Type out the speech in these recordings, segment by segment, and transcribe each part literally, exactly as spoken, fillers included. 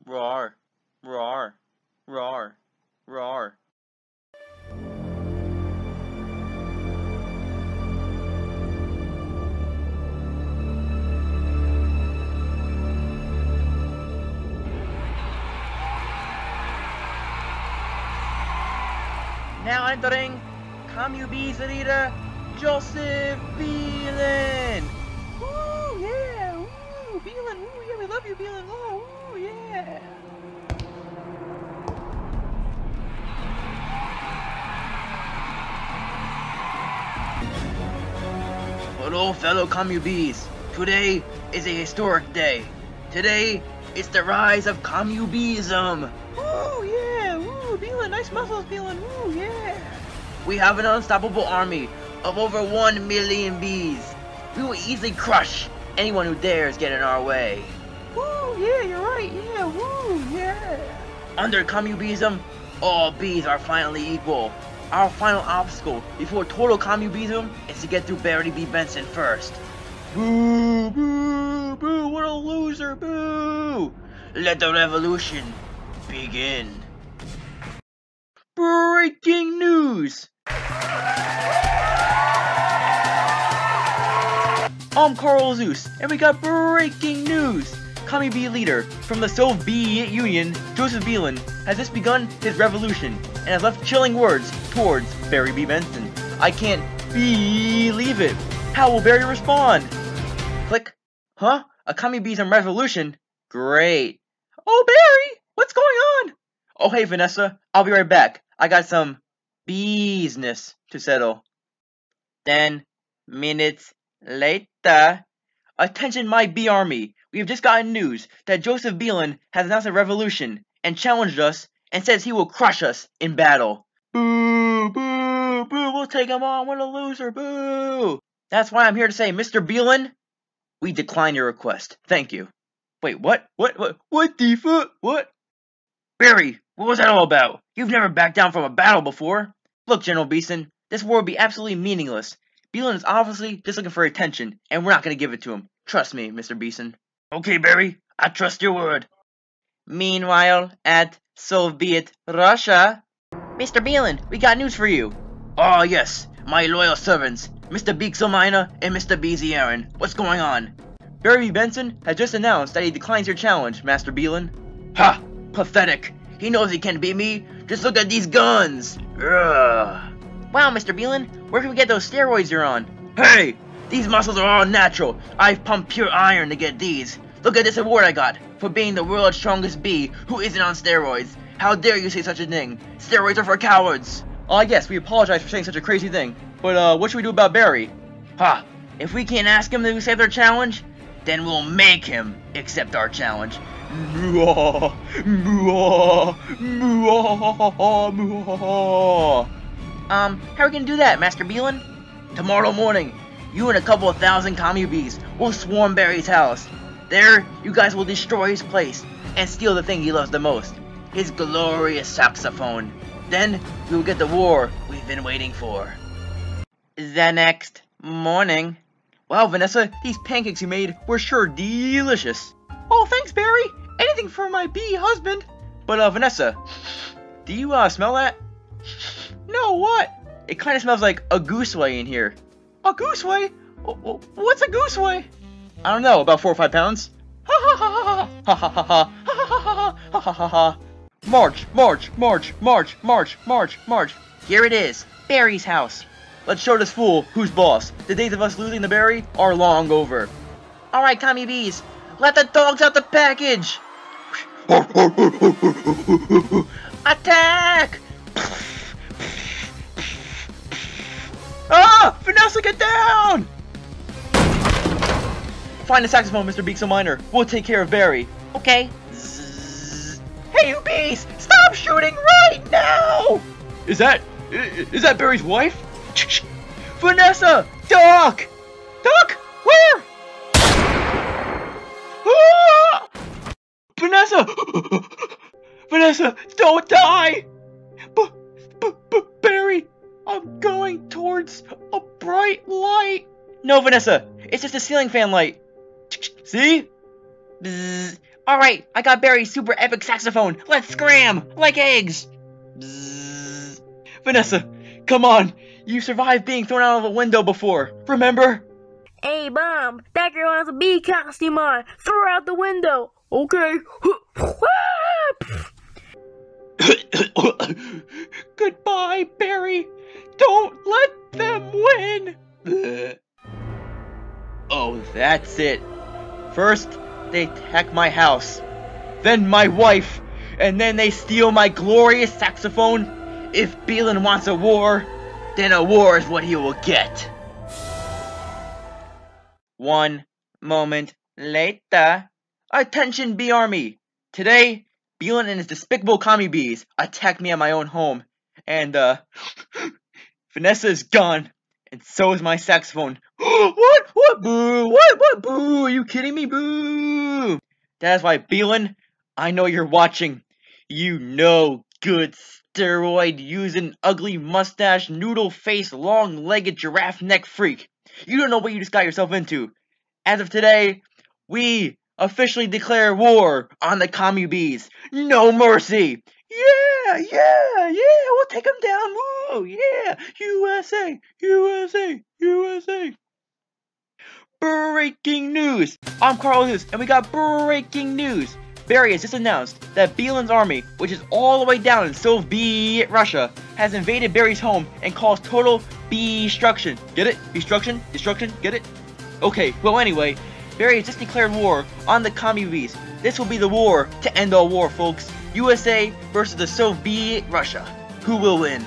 Roar, roar, roar, roar. Now entering Commubee's leader, Joseph Beelan. Woo, yeah, woo, Beelan, woo, yeah, we love you, Beelan, oh, woo, yeah. Hello, fellow Commubees. Today is a historic day. Today is the rise of Commubeism. Woo, yeah, woo, Beelan, nice muscles, Beelan, woo, yeah. We have an unstoppable army of over one million bees. We will easily crush anyone who dares get in our way. Woo, yeah, you're right, yeah, woo, yeah. Under Commubeism, all bees are finally equal. Our final obstacle before total Commubeism is to get through Barry B. Benson first. Boo, boo, boo, what a loser, boo! Let the revolution begin. Breaking news! I'm Carl Zeus, and we got breaking news! Commubee leader from the Soviet Union, Joseph Beelan, has just begun his revolution and has left chilling words towards Barry B. Benson. I can't believe it! How will Barry respond? Click. Huh? A Commubeism revolution? Great. Oh, Barry! What's going on? Oh, hey, Vanessa. I'll be right back. I got some business to settle. Ten minutes later. Attention, my bee army. We have just gotten news that Joseph Beelan has announced a revolution and challenged us and says he will crush us in battle. Boo, boo, boo. We'll take him on. What a loser. Boo. That's why I'm here to say, Mister Beelan, we decline your request. Thank you. Wait, what? What? What? What the fuck? What? Barry, what was that all about? You've never backed down from a battle before. Look, General Beeson, this war would be absolutely meaningless. Beelan is obviously just looking for attention, and we're not going to give it to him. Trust me, Mister Beeson. Okay, Barry, I trust your word. Meanwhile, at Soviet Russia... Mister Beelan, we got news for you. Ah, yes, my loyal servants, Mister Beexomina and Mister Beeziaran. What's going on? Barry B. Benson has just announced that he declines your challenge, Master Beelan. Ha! Pathetic. He knows he can't beat me. Just look at these guns. Ugh. Wow, Mister Beelan, where can we get those steroids you're on? Hey! These muscles are all natural. I've pumped pure iron to get these. Look at this award I got for being the world's strongest bee who isn't on steroids. How dare you say such a thing? Steroids are for cowards. Ah, uh, yes, we apologize for saying such a crazy thing. But, uh, what should we do about Barry? Ha! If we can't ask him to accept our challenge, then we'll make him accept our challenge. Um, how are we gonna do that, Master Beelan? Tomorrow morning, you and a couple of thousand Commubees will swarm Barry's house. There, you guys will destroy his place and steal the thing he loves the most, his glorious saxophone. Then, we will get the war we've been waiting for. The next morning. Wow, Vanessa, these pancakes you made were sure delicious. Oh, thanks, Barry. Anything for my bee husband. But, uh, Vanessa, do you, uh, smell that? No, what? It kind of smells like a gooseway in here. A gooseway? What's a gooseway? I don't know, about four or five pounds. Ha ha ha ha ha ha ha ha ha ha ha ha ha. March, march, march, march, march, march, march. Here it is, Barry's house. Let's show this fool who's boss. The days of us losing to Barry are long over. Alright, Commubees, let the dogs out the package! Attack! Ah! Vanessa, get down! Find the saxophone, Mister Beexominer. We'll take care of Barry. Okay. Zzz. Hey, you bees! Stop shooting right now! Is that... is that Barry's wife? Vanessa! Duck! Duck! Where? Ah! Vanessa! Vanessa, don't die! B b b Barry, I'm going towards a bright light. No, Vanessa, it's just a ceiling fan light. See? Bzz. Alright, I got Barry's super epic saxophone. Let's scram! Like eggs! Bzzz. Vanessa, come on! You survived being thrown out of a window before, remember? Hey, Mom, that girl has a bee costume on. Throw her out the window. Okay. Goodbye, Barry. Don't let them win. Oh, that's it. First, they attack my house. Then my wife. And then they steal my glorious saxophone. If Beelan wants a war, then a war is what he will get. One moment later. Attention, Bee Army! Today, Beelan and his despicable commie bees attacked me at my own home. And, uh, Vanessa is gone. And so is my saxophone. What? What? Boo! What? What? Boo! Are you kidding me? Boo! That's why, Beelan, I know you're watching. You know good steroid using ugly mustache, noodle face, long legged giraffe neck freak. You don't know what you just got yourself into. As of today, we officially declare war on the commie bees. No mercy. Yeah, yeah, yeah. We'll take them down. Woo, yeah. U S A, U S A, U S A. Breaking news. I'm Carl Zeus, and we got breaking news. Barry has just announced that Beelan's army, which is all the way down in Soviet Russia, has invaded Barry's home and caused total destruction. Get it? Destruction? Destruction? Get it? Okay, well anyway, Barry has just declared war on the commie bees. This will be the war to end all war, folks. U S A versus the Soviet Russia. Who will win?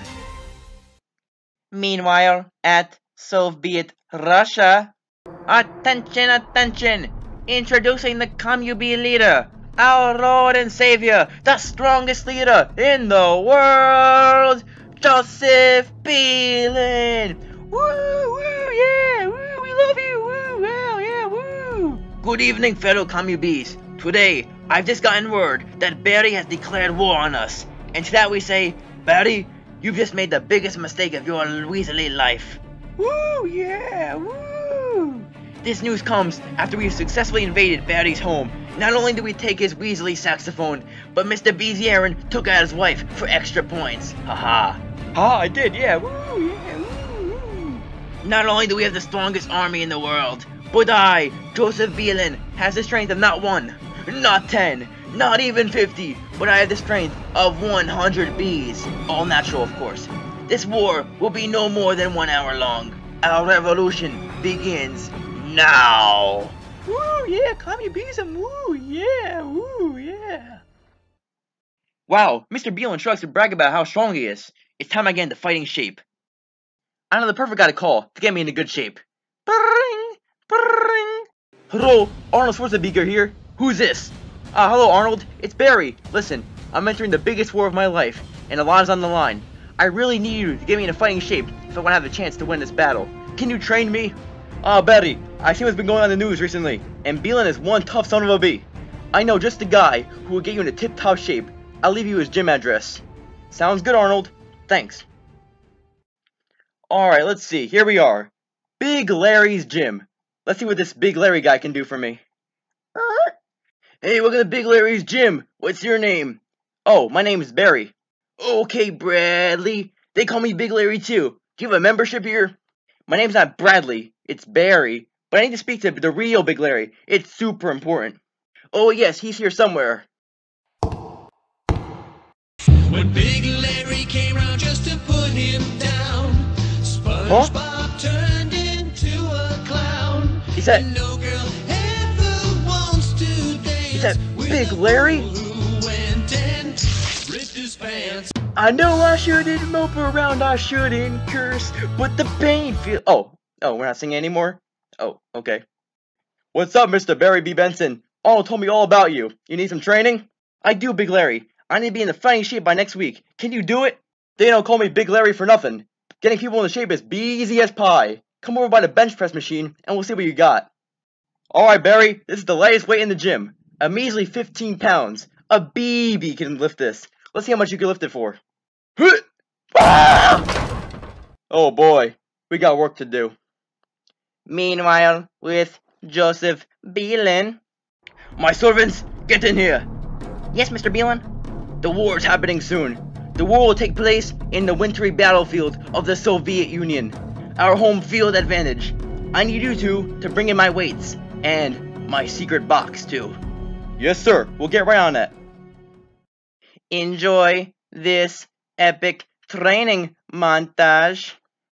Meanwhile, at Soviet Russia, attention, attention! Introducing the commie bee leader, our Lord and Savior, the strongest leader in the world, Joseph Beelan! Woo, woo, yeah, woo, we love you, woo, wow, yeah, woo! Good evening, fellow commie bees. Today, I've just gotten word that Barry has declared war on us. And to that we say, Barry, you've just made the biggest mistake of your Weasley life. Woo, yeah, woo! This news comes after we've successfully invaded Barry's home. Not only did we take his Weasley saxophone, but Mister Beezieren took out his wife for extra points. Haha. Ha, I did, yeah, woo, yeah, woo, woo. Not only do we have the strongest army in the world, but I, Joseph Beelan, has the strength of not one, not ten, not even fifty, but I have the strength of one hundred bees. All natural, of course. This war will be no more than one hour long. Our revolution begins now. Woo, yeah, commie bees and woo, yeah, woo, yeah. Wow, Mister Beelan shrugs to brag about how strong he is. It's time I get into fighting shape. I know the perfect guy to call to get me into good shape. Bring, bring. Hello, Arnold Schwarzenegger here. Who's this? Ah, uh, hello Arnold, it's Barry. Listen, I'm entering the biggest war of my life, and a lot is on the line. I really need you to get me into fighting shape if I want to have the chance to win this battle. Can you train me? Ah, uh, Barry, I see what's been going on in the news recently, and Beelan is one tough son of a bee. I know just the guy who will get you into tip-top shape. I'll leave you his gym address. Sounds good, Arnold. Thanks. Alright, let's see. Here we are. Big Larry's gym. Let's see what this Big Larry guy can do for me. Uh, hey, welcome to Big Larry's gym. What's your name? Oh, my name is Barry. Okay, Bradley. They call me Big Larry too. Do you have a membership here? My name's not Bradley. It's Barry. But I need to speak to the real Big Larry. It's super important. Oh yes, he's here somewhere. When Big Larry came round just to put him down, SpongeBob huh? turned into a clown. Is that... No girl ever wants to dance. Is that Big Larry? Who went and ripped his pants. I know I shouldn't mope around, I shouldn't curse, but the pain feel... Oh, oh, we're not singing anymore? Oh, okay. What's up, Mister Barry B. Benson? Arnold told me all about you. You need some training? I do, Big Larry. I need to be in the fighting shape by next week. Can you do it? They don't call me Big Larry for nothing. Getting people in the shape is easy as pie. Come over by the bench press machine, and we'll see what you got. Alright, Barry, this is the lightest weight in the gym. A measly fifteen pounds. A B B can lift this. Let's see how much you can lift it for. Oh boy, we got work to do. Meanwhile, with Joseph Beelan. My servants, get in here! Yes, Mister Beelan? The war is happening soon. The war will take place in the wintry battlefield of the Soviet Union. Our home field advantage. I need you two to bring in my weights. And my secret box, too. Yes, sir. We'll get right on that. Enjoy this epic training montage.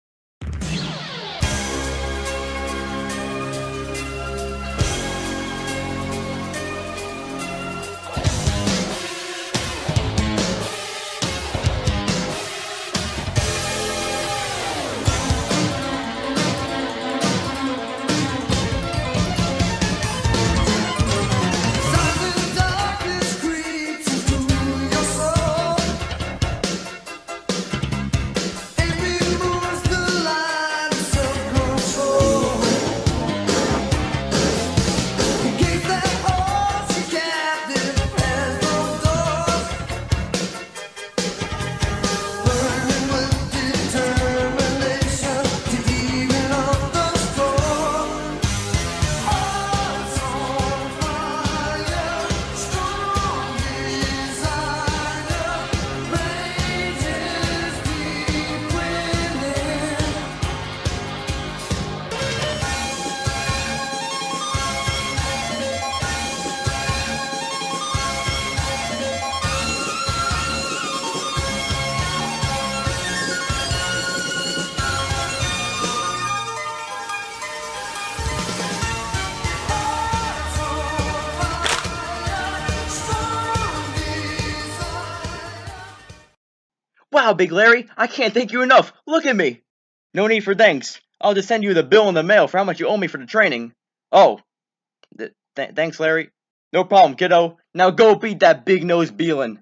Wow, Big Larry, I can't thank you enough. Look at me. No need for thanks. I'll just send you the bill in the mail for how much you owe me for the training. Oh. Th th thanks, Larry. No problem, kiddo. Now go beat that big-nosed Beelan.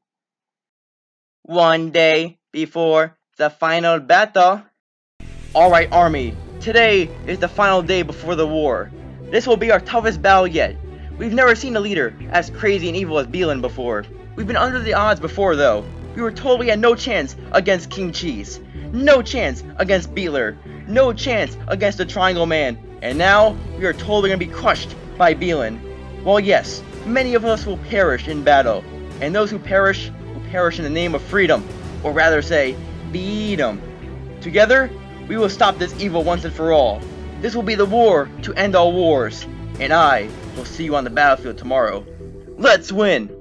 One day before the final battle. Alright, Army. Today is the final day before the war. This will be our toughest battle yet. We've never seen a leader as crazy and evil as Beelan before. We've been under the odds before, though. We were told we had no chance against King Cheese. No chance against Beeler. No chance against the Triangle Man. And now, we are told we're going to be crushed by Beelan. Well, yes, many of us will perish in battle. And those who perish, will perish in the name of freedom. Or rather say, beat 'em. Together, we will stop this evil once and for all. This will be the war to end all wars. And I will see you on the battlefield tomorrow. Let's win!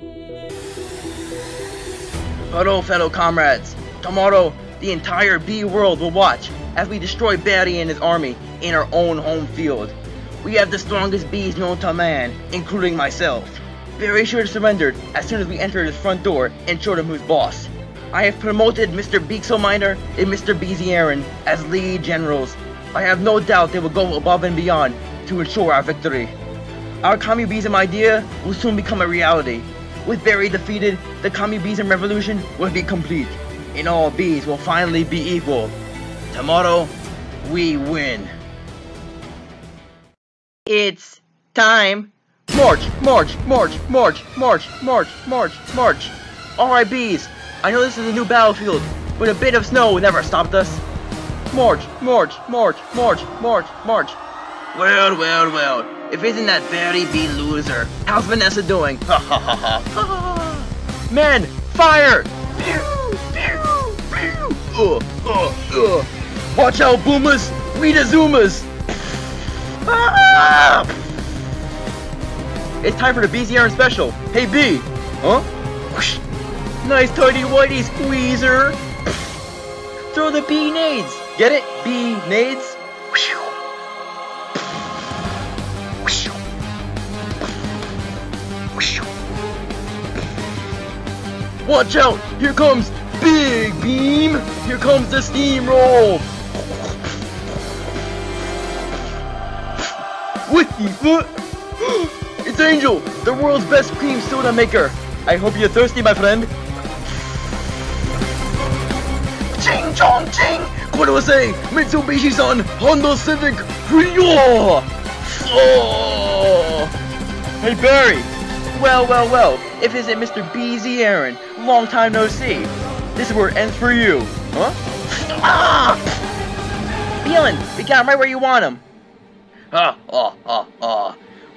Hello, fellow comrades. Tomorrow, the entire B world will watch as we destroy Barry and his army in our own home field. We have the strongest bees known to man, including myself. Barry should have surrendered as soon as we entered his front door and showed him who's boss. I have promoted Mister Beexominer and Mister Beezy Aaron as lead generals. I have no doubt they will go above and beyond to ensure our victory. Our Communism idea will soon become a reality. With Barry defeated, the Communism revolution will be complete, and all bees will finally be equal. Tomorrow, we win. It's time. March, march, march, march, march, march, march, march. Alright, bees, I know this is a new battlefield, but a bit of snow never stopped us. March, march, march, march, march, march. Well, well, well. If isn't that Barry bee loser? How's Vanessa doing? Ha ha ha ha. Men, fire! Pew, pew, pew. Uh, uh, uh. Watch out, boomers! We the zoomers! Ah! It's time for the Beezy Aaron special. Hey, B! Huh? Whoosh. Nice tidy whitey squeezer! Throw the bee nades! Get it? Bee nades? Whoosh. Watch out! Here comes Big Beam! Here comes the steamroll! Wiki foot! It's Angel, the world's best cream soda maker! I hope you're thirsty, my friend! Ching chong ching! What do I say? Mitsubishi-san, Honda Civic, Rio! Oh! Hey Barry! Well, well, well, if it's Mister Beezy Aaron, long time no see. This is where it ends for you. Huh? Ah! Beelan, we got him right where you want him. Ah, ah, ah, ah.